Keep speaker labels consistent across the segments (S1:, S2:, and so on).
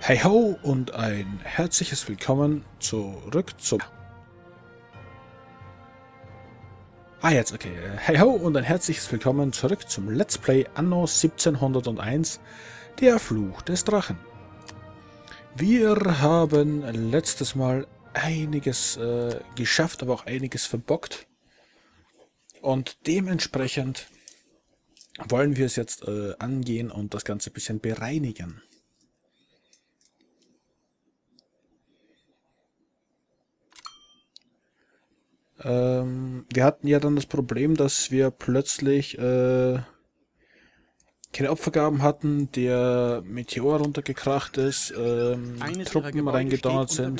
S1: Hey ho und ein herzliches Willkommen zurück zum... jetzt, okay. Hey ho und ein herzliches Willkommen zurück zum Let's Play Anno 1701, der Fluch des Drachen. Wir haben letztes Mal einiges geschafft, aber auch einiges verbockt. Und dementsprechend wollen wir es jetzt angehen und das Ganze ein bisschen bereinigen. Wir hatten ja dann das Problem, dass wir plötzlich keine Opfergaben hatten, der Meteor runtergekracht ist, Truppen reingedonnert sind.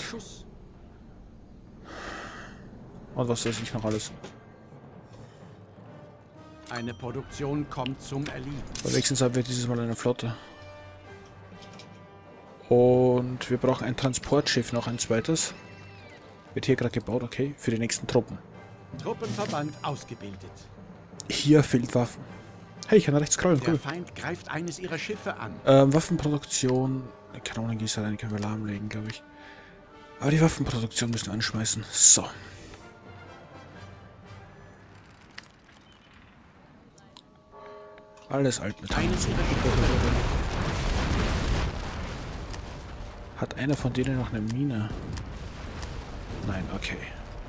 S1: Und was weiß ich noch alles.
S2: Eine Produktion kommt zum Erliegen.
S1: Wenigstens haben wir dieses Mal eine Flotte. Und wir brauchen ein Transportschiff, noch ein zweites. Wird hier gerade gebaut, okay, für die nächsten Truppen.
S2: Truppenverband ausgebildet.
S1: Hier fehlt Waffen. Hey, ich kann rechts scrollen, cool.
S2: Der Feind greift eines ihrer Schiffe an.
S1: Waffenproduktion, Kanonengießerei können wir lahmlegen, glaube ich. Aber die Waffenproduktion müssen wir anschmeißen. So. Alles Altmetall. Hat einer von denen noch eine Mine? Nein, okay.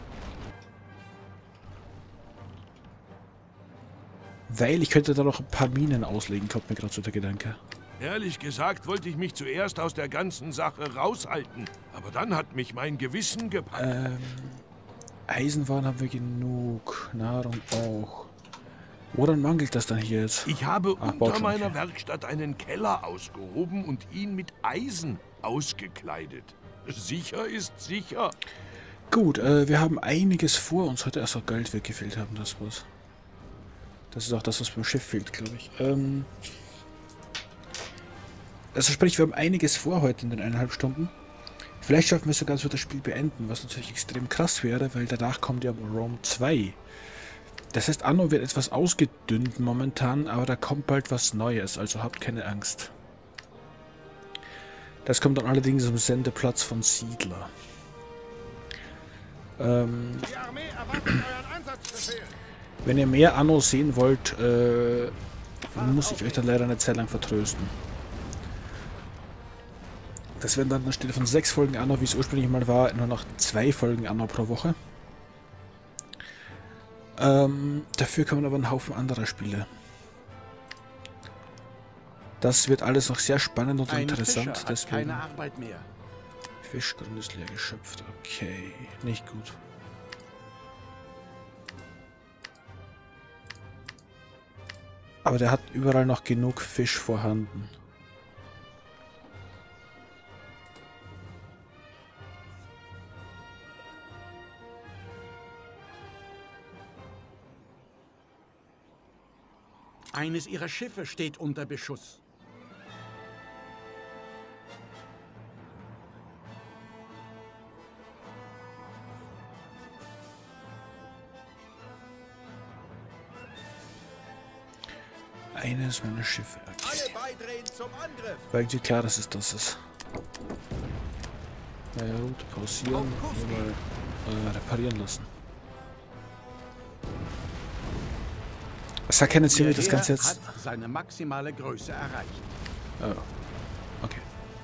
S1: Weil ich könnte da noch ein paar Minen auslegen, kommt mir gerade so der Gedanke.
S3: Ehrlich gesagt wollte ich mich zuerst aus der ganzen Sache raushalten. Aber dann hat mich mein Gewissen gepackt.
S1: Eisenwaren haben wir genug. Nahrung auch. Woran mangelt das dann hier jetzt?
S3: Ich habe unter meiner Werkstatt einen Keller ausgehoben und ihn mit Eisen ausgekleidet. Sicher ist sicher.
S1: Gut, wir haben einiges vor uns heute. Achso, Geld weggefehlt haben, das was. Das ist auch das, was beim Schiff fehlt, glaube ich. Also sprich, wir haben einiges vor heute in den 1,5 Stunden. Vielleicht schaffen wir sogar so das Spiel beenden, was natürlich extrem krass wäre, weil danach kommt ja Rome 2. Das heißt, Anno wird etwas ausgedünnt momentan, aber da kommt bald was Neues, also habt keine Angst. Das kommt dann allerdings am Sendeplatz von Siedler. Wenn ihr mehr Anno sehen wollt, muss ich euch dann leider eine Zeit lang vertrösten. Das werden dann anstelle von 6 Folgen Anno, wie es ursprünglich mal war, nur noch 2 Folgen Anno pro Woche. Dafür kommen aber ein Haufen anderer Spiele. Das wird alles noch sehr spannend und interessant. Deswegen
S2: keine Arbeit mehr.
S1: Fischgrund ist leer geschöpft. Okay, nicht gut. Aber der hat überall noch genug Fisch vorhanden.
S2: Eines ihrer Schiffe steht unter Beschuss.
S1: Eines meiner Schiffe. Okay.
S2: Alle beidrehen zum Angriff.
S1: War irgendwie klar, dass es das ist. Naja, Route pausieren und mal reparieren lassen. Es hat keinen Sinn, wie das Ganze jetzt...
S2: Hat seine maximale Größe erreicht.
S1: Oh. Okay.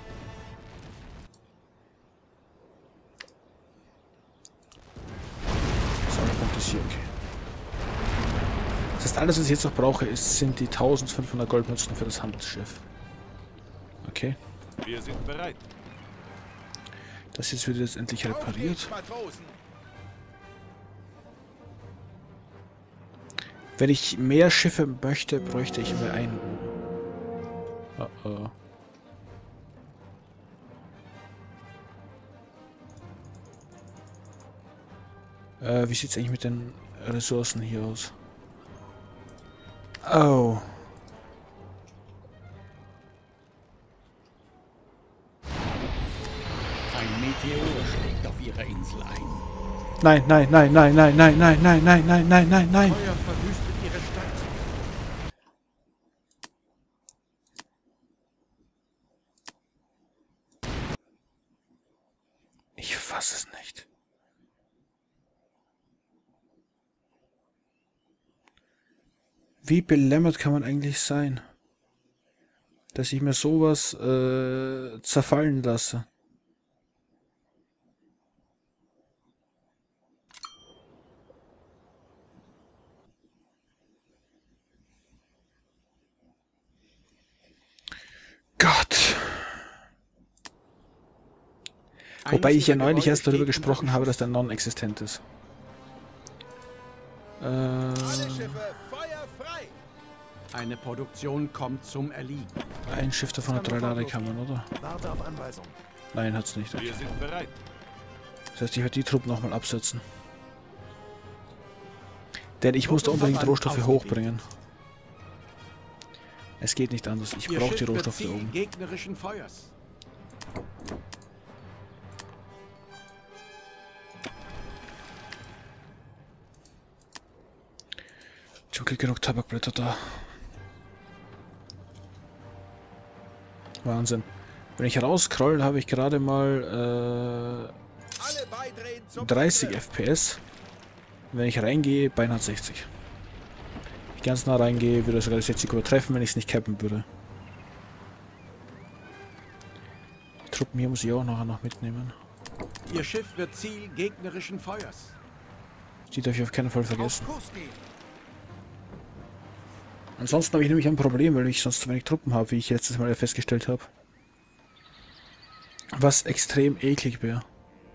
S1: Sammelpunkt ist hier, okay. Das heißt, alles, was ich jetzt noch brauche, sind die 1500 Goldmünzen für das Handelsschiff. Okay.
S3: Wir sind bereit.
S1: Das jetzt wird jetzt endlich repariert. Wenn ich mehr Schiffe möchte, bräuchte ich mehr einen. Oh oh. Wie sieht es eigentlich mit den Ressourcen hier aus? Oh.
S2: Ein Meteor schlägt auf ihrer Insel ein.
S1: Nein, nein, nein, nein, nein, nein, nein, nein, nein, nein, nein, nein, nein.
S2: Feuer verwüstet ihre Stadt.
S1: Ich fasse es nicht. Wie belämmert kann man eigentlich sein, dass ich mir sowas zerfallen lasse? Gott. Wobei ich ja neulich erst darüber gesprochen habe, dass der non-existent ist.
S2: Alle Schiffe, Feuer frei! Eine Produktion kommt zum Erliegen.
S1: Ein Schiff davon hat 3 Ladekammern, oder?
S4: Warte auf Anweisung.
S1: Nein, hat's nicht.
S3: Wir sind bereit.
S1: Das heißt, ich werde die Truppen nochmal absetzen. Denn ich musste unbedingt Rohstoffe hochbringen. Es geht nicht anders. Ich brauche die Rohstoffe da oben.
S2: Gegnerischen Feuers.
S1: Zum Glück genug Tabakblätter da. Wahnsinn. Wenn ich rausscroll, habe ich gerade mal
S2: Alle beidrehen zum
S1: 30
S2: Angriff.
S1: FPS. Wenn ich reingehe, beinahe 60. Wenn ich ganz nah reingehe, würde er sogar die 60 übertreffen, wenn ich es nicht cappen würde. Die Truppen hier muss ich auch nachher noch mitnehmen.
S2: Ihr Schiff wird Ziel gegnerischen Feuers.
S1: Die darf ich auf keinen Fall vergessen.
S2: Auf Kurs gehen.
S1: Ansonsten habe ich nämlich ein Problem, weil ich sonst zu wenig Truppen habe, wie ich letztes Mal festgestellt habe. Was extrem eklig wäre.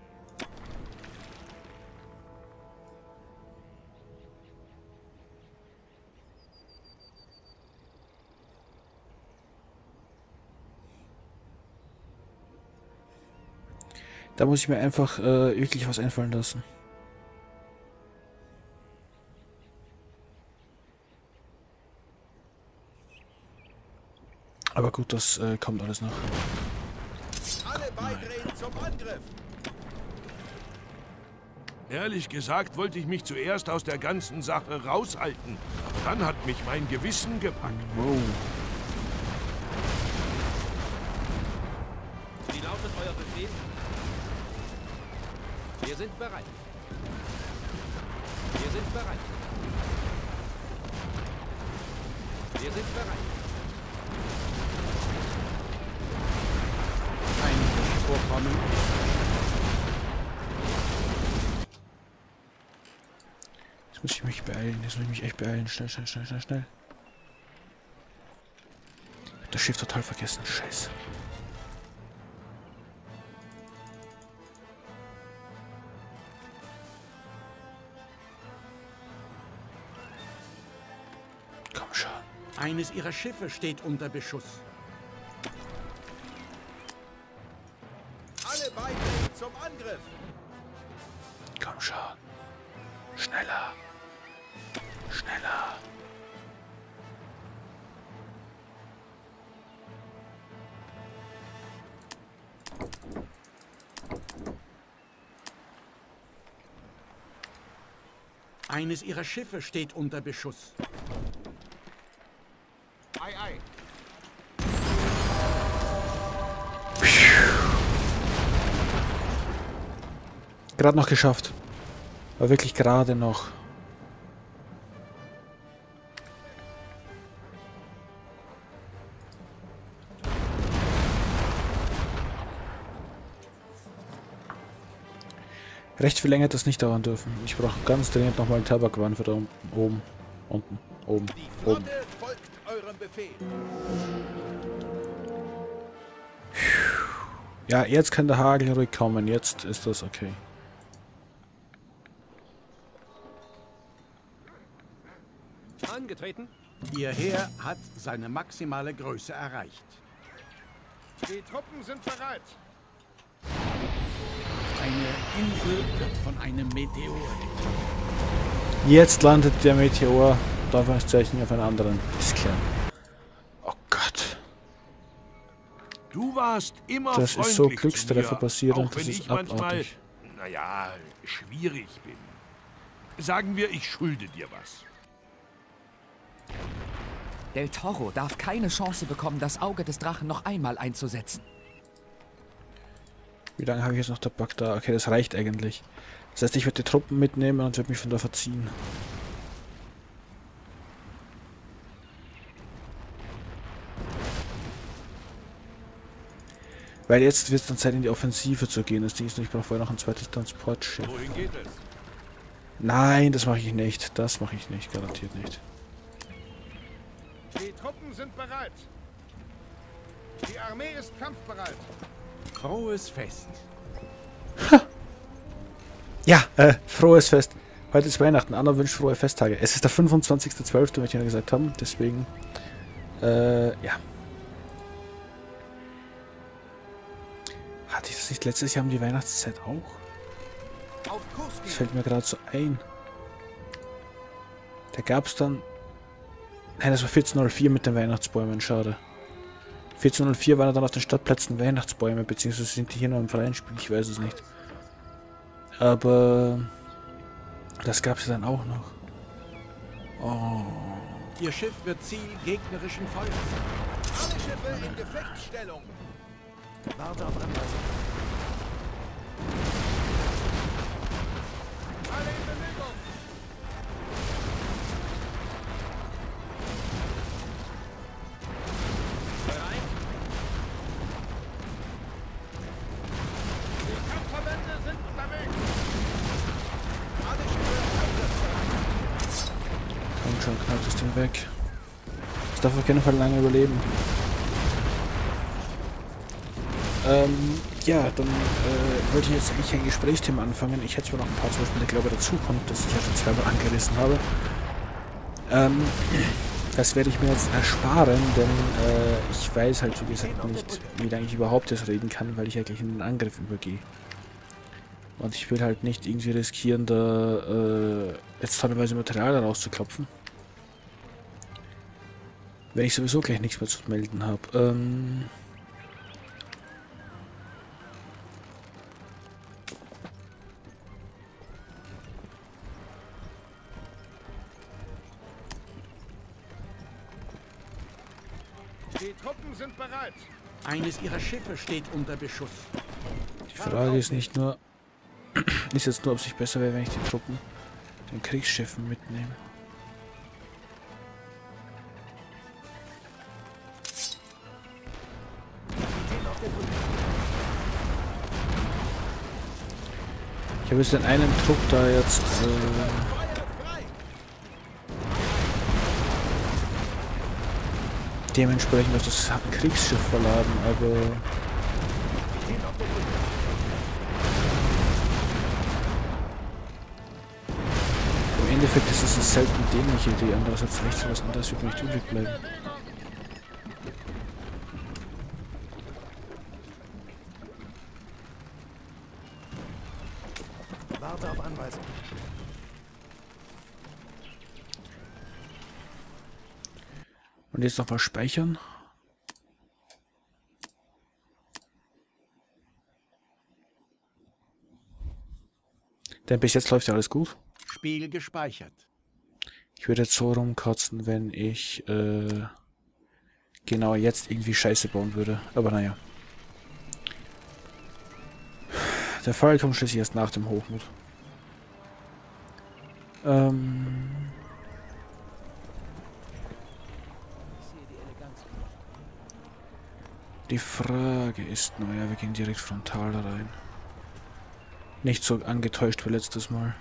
S1: Da muss ich mir einfach wirklich was einfallen lassen. Aber gut, das kommt alles noch.
S2: Alle beidrehen zum Angriff.
S3: Ehrlich gesagt wollte ich mich zuerst aus der ganzen Sache raushalten. Aber dann hat mich mein Gewissen gepackt.
S1: Wow.
S5: Wie lautet euer Befehl? Wir sind bereit. Wir sind bereit. Wir sind bereit.
S2: Ein Vorkommen.
S1: Jetzt muss ich mich beeilen. Jetzt muss ich mich echt beeilen. Schnell, schnell, schnell, schnell, schnell. Ich hab das Schiff total vergessen. Scheiße. Komm schon.
S2: Eines ihrer Schiffe steht unter Beschuss. Alle beidrehen zum Angriff.
S1: Komm schon. Schneller. Schneller.
S2: Eines ihrer Schiffe steht unter Beschuss. Ei, ei.
S1: Gerade noch geschafft. War wirklich gerade noch. Recht viel länger hätte das nicht dauern dürfen. Ich brauche ganz dringend nochmal einen Tabakwaren für da oben. Unten. Oben.
S2: Die
S1: Oben.
S2: Flotte folgt eurem Befehl.
S1: Ja, jetzt kann der Hagel ruhig kommen. Jetzt ist das okay.
S5: Angetreten.
S2: Ihr Heer hat seine maximale Größe erreicht.
S4: Die Truppen sind bereit.
S2: Eine Insel wird von einem Meteor getroffen.
S1: Jetzt landet der Meteor, Anführungszeichen, auf einer anderen. Ist klar. Oh Gott.
S3: Du warst immer
S1: Das
S3: freundlich
S1: ist so
S3: zu
S1: Glückstreffer
S3: mir,
S1: passieren,
S3: auch
S1: das
S3: wenn
S1: ist
S3: ich manchmal,
S1: abartig.
S3: naja, schwierig bin. Sagen wir, ich schulde dir was.
S6: Del Toro darf keine Chance bekommen, das Auge des Drachen noch einmal einzusetzen.
S1: Wie lange habe ich jetzt noch Tabak da? Okay, das reicht eigentlich. Das heißt, ich werde die Truppen mitnehmen und werde mich von da verziehen. Weil jetzt wird es dann Zeit, in die Offensive zu gehen. Das Ding ist nur, ich brauche vorher noch ein zweites Transportschiff.
S3: Wohin geht es?
S1: Nein, das mache ich nicht. Das mache ich nicht. Garantiert nicht.
S4: Die Truppen sind bereit. Die Armee ist kampfbereit.
S2: Frohes Fest.
S1: Ja, frohes Fest. Heute ist Weihnachten. Anna wünscht frohe Festtage. Es ist der 25.12., wie ich ja gesagt haben. Deswegen, ja. Hatte ich das nicht letztes Jahr um die Weihnachtszeit auch?
S4: Auf Kurs
S1: Das
S4: gehen.
S1: fällt mir gerade so ein. Da gab es dann... Nein, das war 1404 mit den Weihnachtsbäumen, schade. 1404 waren dann auf den Stadtplätzen Weihnachtsbäume, beziehungsweise sind die hier noch im freien Spiel, ich weiß es nicht. Aber... Das gab es dann auch noch. Oh...
S2: Ihr Schiff wird Ziel gegnerischen Feuers.
S4: Alle Schiffe in Gefechtsstellung.
S5: Warte auf Anweisung.
S4: Alle in Bewegung.
S5: Bereit?
S4: Die Kampfverbände sind unterwegs. Alle Schiffe einsatzbereit.
S1: Komm schon, knallt das Ding weg. Das darf auf keinen Fall lange überleben. Ja, dann wollte ich jetzt eigentlich ein Gesprächsthema anfangen. Ich hätte zwar noch ein paar, zum Beispiel, ich glaube, dazu kommt, das ich ja schon zweimal angerissen habe. Das werde ich mir jetzt ersparen, denn ich weiß halt, wie gesagt, nicht, wie lange ich überhaupt jetzt reden kann, weil ich ja gleich in den Angriff übergehe. Und ich will halt nicht irgendwie riskieren, da jetzt teilweise Material rauszuklopfen. Wenn ich sowieso gleich nichts mehr zu melden habe.
S4: Die Truppen sind bereit.
S2: Eines ihrer Schiffe steht unter Beschuss.
S1: Die Frage ist nicht nur, ist jetzt nur, ob es nicht besser wäre, wenn ich die Truppen den Kriegsschiffen mitnehme. Ich habe jetzt den einen Trupp da jetzt
S4: Feuer frei.
S1: dementsprechend auf das Kriegsschiff verladen, aber im Endeffekt ist es eine selten dämliche Idee, andererseits rechts was anderes wird mir nicht übrig bleiben.
S5: Warte auf Anweisung.
S1: Und jetzt nochmal speichern. Denn bis jetzt läuft ja alles gut.
S2: Spiel gespeichert.
S1: Ich würde jetzt so rumkotzen, wenn ich genau jetzt irgendwie Scheiße bauen würde. Aber naja. Der Fall kommt schließlich erst nach dem Hochmut. Die Frage ist, naja, wir gehen direkt frontal rein. Nicht so angetäuscht wie letztes Mal.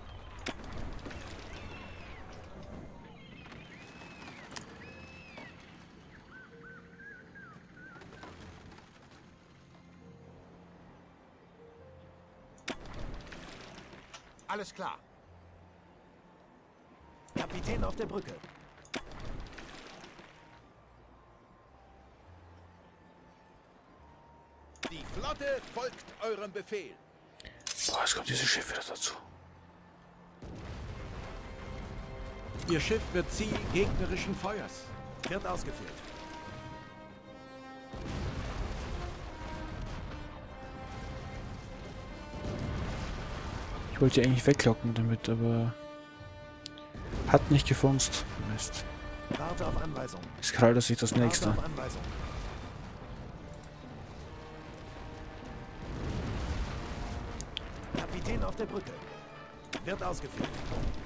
S4: Alles klar.
S5: Kapitän auf der Brücke.
S4: Die Flotte folgt eurem Befehl.
S1: Boah, jetzt kommt dieses Schiff wieder dazu.
S2: Ihr Schiff wird Ziel gegnerischen Feuers.
S5: Wird ausgeführt.
S1: Ich wollte die eigentlich weglocken damit, aber hat nicht gefunzt. Mist.
S5: Warte auf Anweisung.
S1: Ist gerade sich das
S5: Warte
S1: nächste.
S5: auf Anweisung. Kapitän auf der Brücke. Wird ausgeführt.